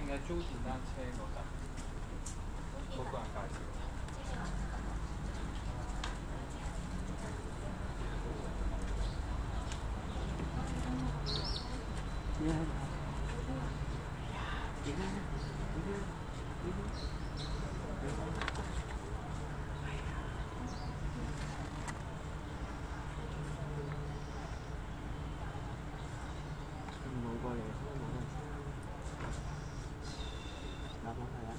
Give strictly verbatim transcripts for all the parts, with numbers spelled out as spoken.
該租電單車嗰陣，嗰個人介紹。 冇過嚟，嗱，我係啊。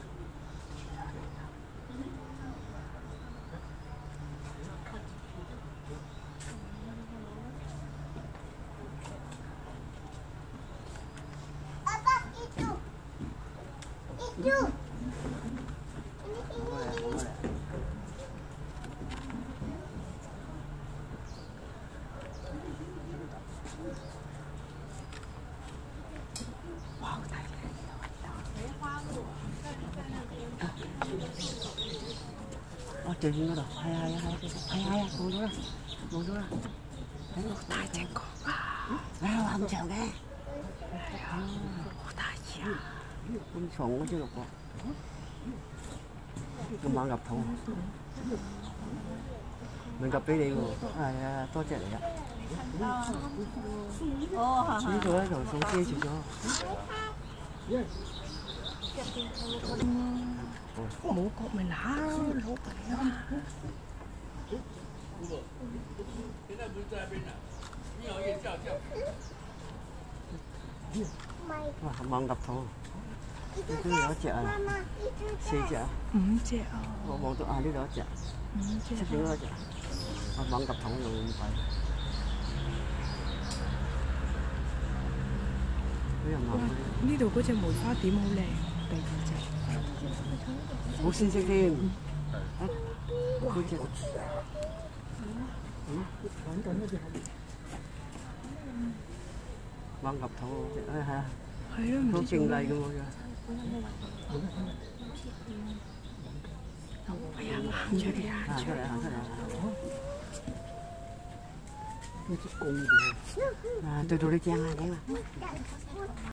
哦，最遠嗰度，係啊係啊係啊係啊，冇咗啦，冇咗啦，喺度大隻角啊！啊，話咁長嘅，係啊，好大隻啊！咁長嗰隻六個，個猛入肚，咪夾俾你喎，係啊，多隻嚟㗎。哦，呢度咧就送遮住咗。冇角咪揦攞嚟啊！ 现在不是在那边呢，你要也叫叫。 哇，猛入肚，呢度有一隻啊，四隻啊， 五隻啊！ 我望到啊，呢度一隻， 五隻。 出邊嗰隻，啊猛入肚又咁快，呢又猛。 呢度嗰隻梅花點好靚，第二隻。 好鮮色添，嗰隻，嗯，揾緊嗰隻猛入肚嗰隻，係啊， 係啊，唔好知勁麗嘅喎， 哎呀，行出嚟， 行出嚟，行出嚟，嗰隻公嘅，啊，對到你正啊，點啊？